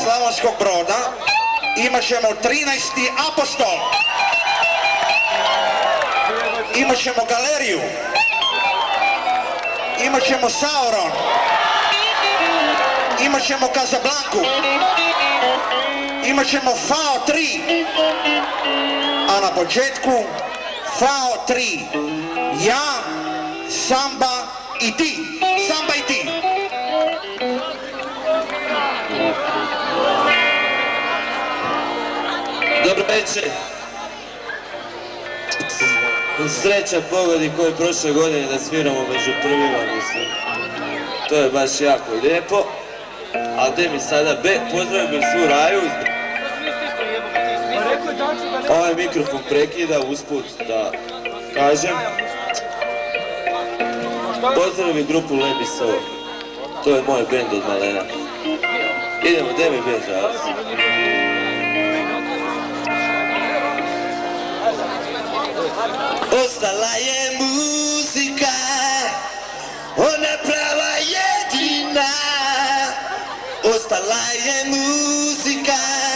Slavonskog Broda imat ćemo 13. apostol. Imat ćemo galeriju. Imat ćemo Sauron. Imat ćemo Casablanku. Imat ćemo FAO 3. A na početku FAO 3. Ja, Samba i ti. Samba i ti. Dobro večer. Sreća pogodi koji prošle godine da sviramo među prvima, mislim. To je baš jako lijepo. A gdje mi sada B, pozdravim svu Raju. Ovaj mikrofon prekida usput da kažem. Pozdravim grupu Lebisova. To je moj bend od malena. Idemo, gdje mi bend žalim? Ostala je muzika, ona prava jedina. Ostala je muzika,